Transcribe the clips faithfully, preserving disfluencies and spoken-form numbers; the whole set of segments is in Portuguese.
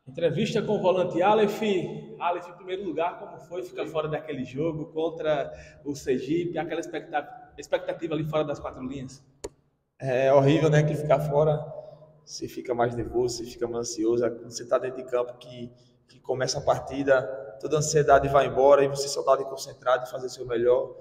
Entrevista com o volante Aleph. Aleph, em primeiro lugar, como foi ficar fora daquele jogo contra o Sergipe, aquela expectativa, expectativa ali fora das quatro linhas? É horrível, né, que ficar fora, você fica mais nervoso, você fica mais ansioso. Quando você está dentro de campo, que, que começa a partida, toda a ansiedade vai embora e você só está ali concentrado em fazer o seu melhor.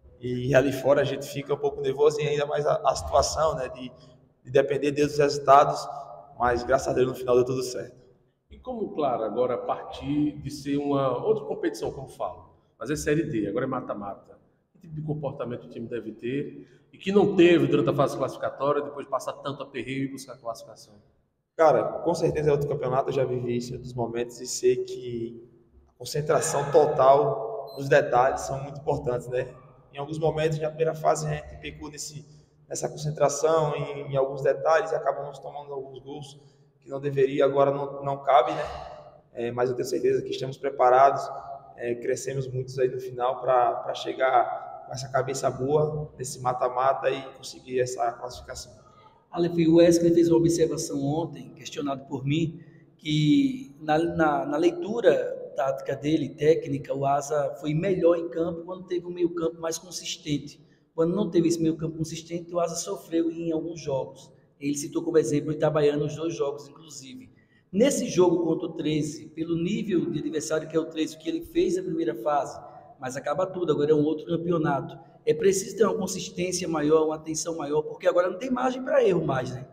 E ali fora a gente fica um pouco nervoso e ainda mais a, a situação, né, de, de depender dos resultados, mas graças a Deus no final deu tudo certo. E como, claro, agora partir de ser uma outra competição, como falo, mas é Série D, agora é mata-mata. Que tipo de comportamento o time deve ter e que não teve durante a fase classificatória, depois de passar tanto aperreio e buscar a classificação? Cara, com certeza é outro campeonato, eu já vivi isso em outros momentos e sei que a concentração total nos detalhes são muito importantes, né? Em alguns momentos, na primeira fase, a gente pecou nesse, nessa concentração em, em alguns detalhes e acabamos tomando alguns gols que não deveria, agora não, não cabe, né? É, mas eu tenho certeza que estamos preparados, é, crescemos muitos aí no final para chegar com essa cabeça boa nesse mata-mata e conseguir essa classificação. Aleph, o Wesley fez uma observação ontem, questionado por mim, que na, na, na leitura tática dele, técnica, o Asa foi melhor em campo quando teve um meio campo mais consistente. Quando não teve esse meio campo consistente, o Asa sofreu em alguns jogos. Ele citou como exemplo o Itabaiana nos dois jogos, inclusive. Nesse jogo contra o treze, pelo nível de adversário que é o treze, o que ele fez na primeira fase, mas acaba tudo, agora é um outro campeonato. É preciso ter uma consistência maior, uma atenção maior, porque agora não tem margem para erro mais, né?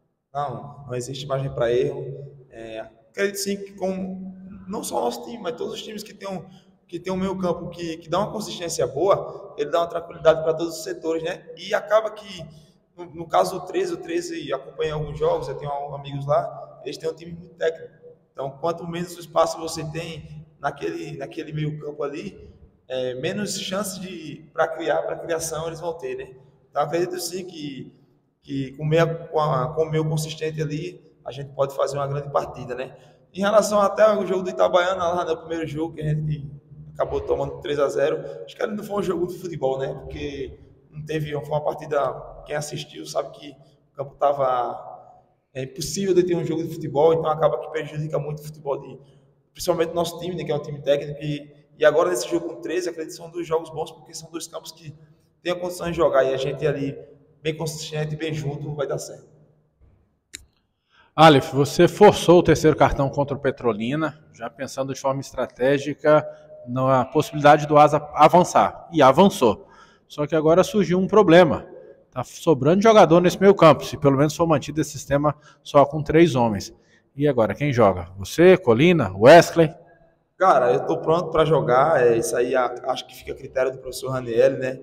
Não, não existe margem para erro. É, acredito sim que com não só o nosso time, mas todos os times que tem um, que tem um meio campo que, que dá uma consistência boa, ele dá uma tranquilidade para todos os setores, né? E acaba que, no, no caso do treze, o treze acompanha alguns jogos, eu tenho amigos lá, eles têm um time muito técnico. Então, quanto menos espaço você tem naquele, naquele meio campo ali, é, menos chance de para criar, para criação eles vão ter, né? Então, acredito sim que, que com, meia, com, a, com o meio consistente ali, a gente pode fazer uma grande partida, né? Em relação até ao jogo do Itabaiana, lá no primeiro jogo, que a gente acabou tomando três a zero, acho que ele não foi um jogo de futebol, né? Porque não teve, foi uma partida, quem assistiu sabe que o campo estava... É impossível de ter um jogo de futebol, então acaba que prejudica muito o futebol, de, principalmente o nosso time, né, que é um time técnico. E, e agora nesse jogo com treze, acredito que são dois jogos bons, porque são dois campos que têm a condição de jogar, e a gente ali, bem consistente, bem junto, vai dar certo. Aleph, você forçou o terceiro cartão contra o Petrolina, já pensando de forma estratégica na possibilidade do Asa avançar, e avançou. Só que agora surgiu um problema. Tá sobrando jogador nesse meio campo, se pelo menos for mantido esse sistema só com três homens. E agora, quem joga? Você, Colina, Wesley? Cara, eu tô pronto para jogar, é, isso aí acho que fica a critério do professor Ranieri, né?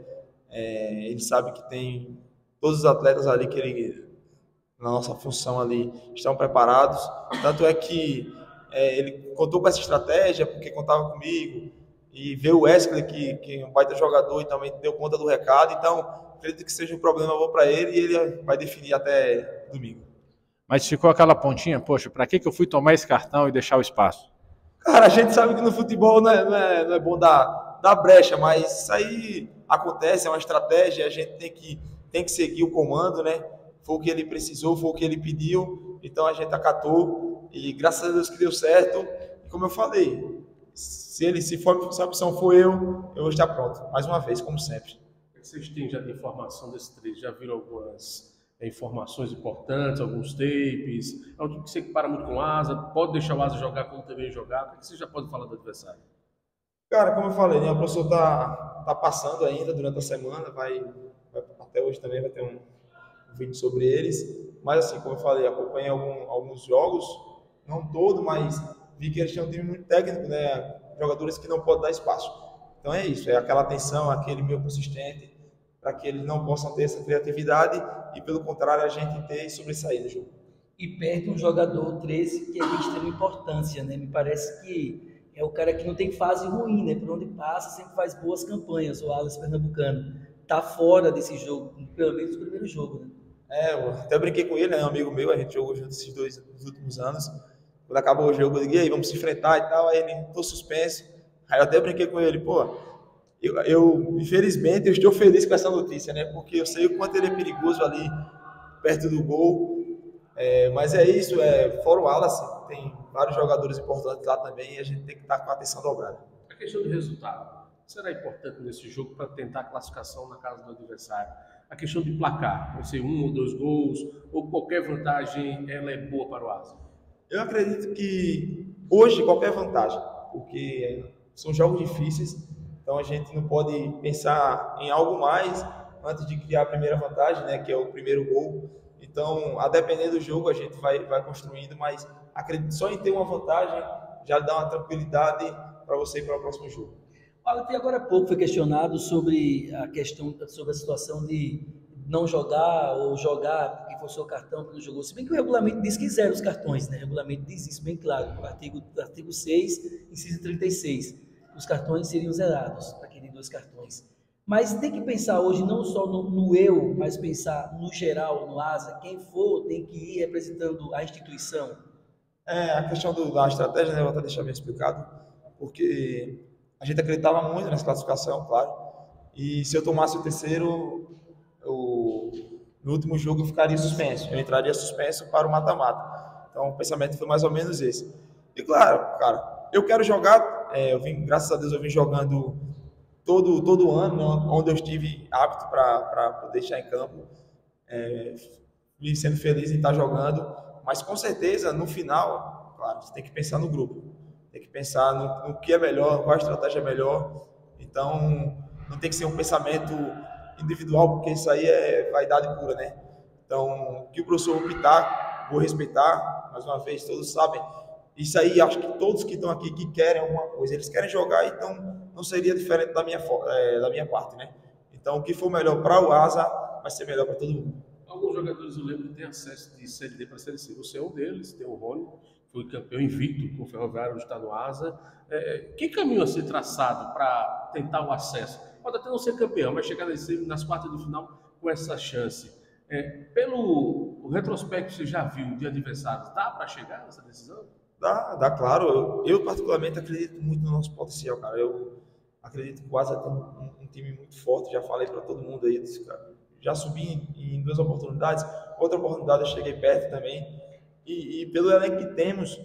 É, ele sabe que tem todos os atletas ali que ele, na nossa função ali, estão preparados. Tanto é que é, ele contou com essa estratégia, porque contava comigo, e veio o Wesley, que, que é um baita jogador e também deu conta do recado, então acredito que seja um problema bom para ele e ele vai definir até domingo. Mas ficou aquela pontinha, poxa, para que, que eu fui tomar esse cartão e deixar o espaço? Cara, a gente sabe que no futebol não é, não é, não é bom dar, dar brecha, mas isso aí acontece, é uma estratégia, a gente tem que, tem que seguir o comando, né? Foi o que ele precisou, foi o que ele pediu, então a gente acatou e graças a Deus que deu certo. E como eu falei, se ele se for se a opção for eu, eu vou estar pronto, mais uma vez, como sempre. Vocês têm já de informação desse três? Já viram algumas é, informações importantes, alguns tapes? É um time que você para muito com o Asa, pode deixar o Asa jogar como também jogar? O que você já pode falar do adversário? Cara, como eu falei, né, o professor tá, tá passando ainda durante a semana, vai, vai até hoje também vai ter um, um vídeo sobre eles. Mas assim, como eu falei, acompanhei algum, alguns jogos, não todo, mas vi que eles têm um time muito técnico, né? Jogadores que não podem dar espaço. Então é isso, é aquela atenção, aquele meio consistente, para que eles não possam ter essa criatividade e, pelo contrário, a gente ter sobressair no jogo. E perde um jogador treze que é de extrema importância, né? Me parece que é o cara que não tem fase ruim, né? Por onde passa, sempre faz boas campanhas, o Alas Pernambucano. Tá fora desse jogo, pelo menos no primeiro jogo, né? É, eu até brinquei com ele, é um amigo meu, a gente jogou junto esses dois nos últimos anos. Quando acabou o jogo, eu digo, e aí, vamos se enfrentar e tal, aí ele, tô suspenso. Aí eu até brinquei com ele, pô, Eu, eu, infelizmente, eu estou feliz com essa notícia, né? Porque eu sei o quanto ele é perigoso ali, perto do gol. É, mas é isso, é, fora o Wallace, tem vários jogadores importantes lá também e a gente tem que estar com a atenção dobrada. A questão do resultado será importante nesse jogo para tentar a classificação na casa do adversário. A questão de placar, vai ser um ou dois gols, ou qualquer vantagem, ela é boa para o Asa? Eu acredito que hoje qualquer vantagem, porque são jogos difíceis, então a gente não pode pensar em algo mais antes de criar a primeira vantagem, né, que é o primeiro gol. Então, a depender do jogo, a gente vai, vai construindo, mas acredito só em ter uma vantagem já dá uma tranquilidade para você ir para o próximo jogo. Alan, agora há pouco foi questionado sobre a questão, sobre a situação de não jogar ou jogar porque forçou o cartão porque não jogou. Se bem que o regulamento diz que zero os cartões, né? O regulamento diz isso bem claro, no artigo, artigo seis, inciso trinta e seis. Os cartões seriam zerados, para quem tem dois cartões. Mas tem que pensar hoje não só no, no eu, mas pensar no geral, no Asa. Quem for tem que ir representando a instituição. É, a questão do, da estratégia, né, eu vou até deixar bem explicado, porque a gente acreditava muito nessa classificação, claro, e se eu tomasse o terceiro, eu, no último jogo eu ficaria suspenso, eu entraria suspenso para o mata-mata. Então o pensamento foi mais ou menos esse. E claro, cara, eu quero jogar, é, eu vim, graças a Deus eu vim jogando todo, todo ano, né, onde eu estive apto para poder estar em campo, é, vim sendo feliz em estar jogando, mas com certeza no final, claro, você tem que pensar no grupo. Tem que pensar no, no que é melhor, qual a estratégia é melhor. Então, não tem que ser um pensamento individual, porque isso aí é vaidade pura, né? Então, o que o professor optar, vou respeitar, mais uma vez, todos sabem. Isso aí, acho que todos que estão aqui que querem alguma coisa, eles querem jogar, então não seria diferente da minha, é, da minha parte, né? Então, o que for melhor para o Asa, vai ser melhor para todo mundo. Alguns jogadores eu lembro que têm acesso de Série D para Série C. Você é um deles, tem o Rony, foi campeão invicto com o Ferroviário, hoje está no Asa. É, que caminho a ser traçado para tentar o acesso? Pode até não ser campeão, mas chegar nas quartas de final com essa chance. É, pelo o retrospecto que você já viu de adversários, dá para chegar nessa decisão? Dá, dá, claro. Eu, eu, particularmente, acredito muito no nosso potencial, cara. Eu acredito que o Asa tem um, um time muito forte, já falei para todo mundo aí, desse cara. Já subi em, em duas oportunidades, outra oportunidade eu cheguei perto também. E, e pelo elenco que temos,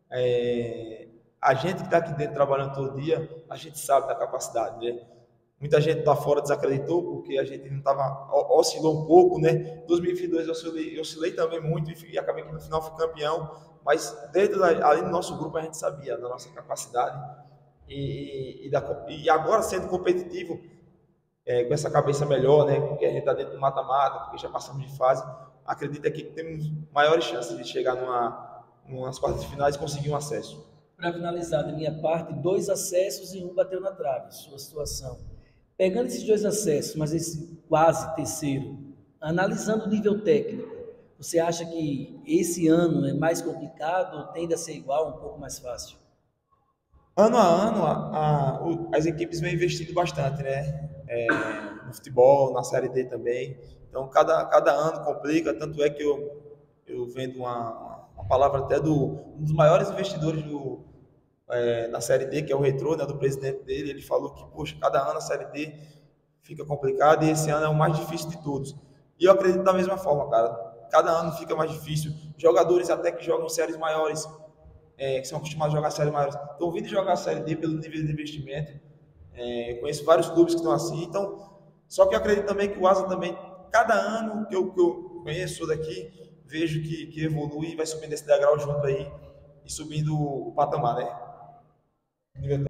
é, a gente que está aqui dentro trabalhando todo dia, a gente sabe da capacidade, né? Muita gente lá fora desacreditou porque a gente não estava, oscilou um pouco, né? dois mil e vinte e dois eu oscilei, eu oscilei também muito e, e acabei que no final fui campeão, mas dentro da, ali no nosso grupo a gente sabia da nossa capacidade e, e, da, e agora sendo competitivo, é, com essa cabeça melhor, né? Porque a gente está dentro do mata-mata, porque já passamos de fase. Acredito aqui que temos maiores chances de chegar numa, numas quartas de finais e conseguir um acesso. Para finalizar, da minha parte, dois acessos e um bateu na trave, sua situação. Pegando esses dois acessos, mas esse quase terceiro, analisando o nível técnico, você acha que esse ano é mais complicado ou tende a ser igual, um pouco mais fácil? Ano a ano, a, a, o, as equipes vêm investindo bastante, né? É, no futebol, na Série D também. Então, cada, cada ano complica, tanto é que eu, eu vendo uma, uma palavra até do um dos maiores investidores do, é, na Série D, que é o Retrô, né, do presidente dele, ele falou que, poxa, cada ano a Série D fica complicada e esse ano é o mais difícil de todos. E eu acredito da mesma forma, cara. Cada ano fica mais difícil. Jogadores até que jogam em séries maiores, é, que são acostumados a jogar séries maiores, estão vindo jogar a Série D pelo nível de investimento. É, conheço vários clubes que estão assim, então, só que eu acredito também que o Asa também, cada ano que eu, que eu conheço daqui, vejo que, que evolui e vai subindo esse degrau junto aí e subindo o patamar, né?